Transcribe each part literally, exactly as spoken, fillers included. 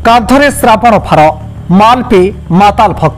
कांधरे श्रावण फार माल P माताल भक्त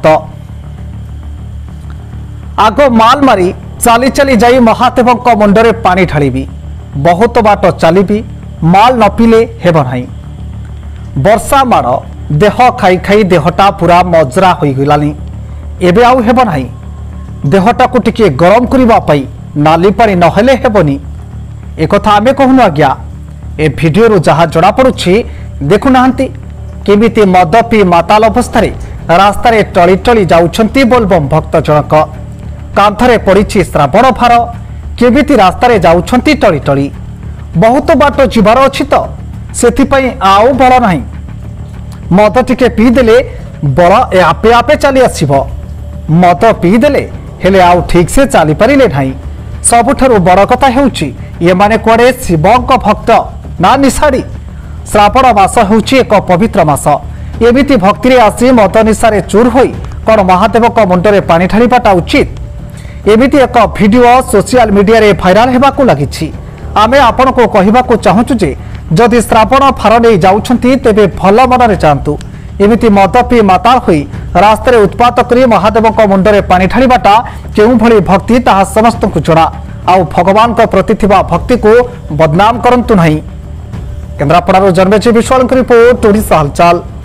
आग माल मारी चली चली जाई महादेव मुंडरे पानी ढालिबी बहुत बाट चलिबी माल न पीले हेब नाही। वर्षा माड़ देह खाई खाई देहटा पूरा मजरा हो गलानी एबे आउ हेब नाही। देहटा को टिके गरम करिबा पई नाली पानी नहेले हेबनी एकथा आमे कहूनु आज्ञा। ए भिडियो रु जहा जड़ा पड़ुछि देखु नाहंती केमिति मद पी माताल अवस्था रास्तार टली टली जाउछंती बोलबम भक्त जनक। कांधरे पड़ी श्रावण भार केमिति रास्तार जाउछंती टली टली बहुत बाट जीवार अछि तो सेथिपई आउ बल नाही। मद टिके पीदेले बल ए आपे आपे चली आसिबो। मद पीदेले हेले आउ ठीक से चली पारिले नाही। सबुठारु बड़ कथा हेउछि ये माने कुआडे शिवक भक्त ना निशाड़ी। श्रावण मास हेउछि एक पवित्र मास। एमिति भक्ति रे आसी मद निशारे चूर होई कोन महादेव को मुंडरे पानी ढालिबाटा उचित। एमिति एक वीडियो सोशल मीडिया रे भाइराल हेबाकू लागिछि। आमे आपन को कहिबाकू चाहूछु जे जदि श्रावण फार नै जाउछंती तेबे भल मनरे जांतु। एमिति मद पी माताल होई रास्ता रे उत्पात करी महादेव को मुंडरे पानी ढालिबाटा केउ भली भक्ति ताहा समस्त को जणा। आउ भगवान को प्रति थिबा भक्ति को बदनाम करंतु नहीं। केन्द्रापड़ा जन्मेजी विश्वाल रिपोर्ट ओडिशा हालचाल।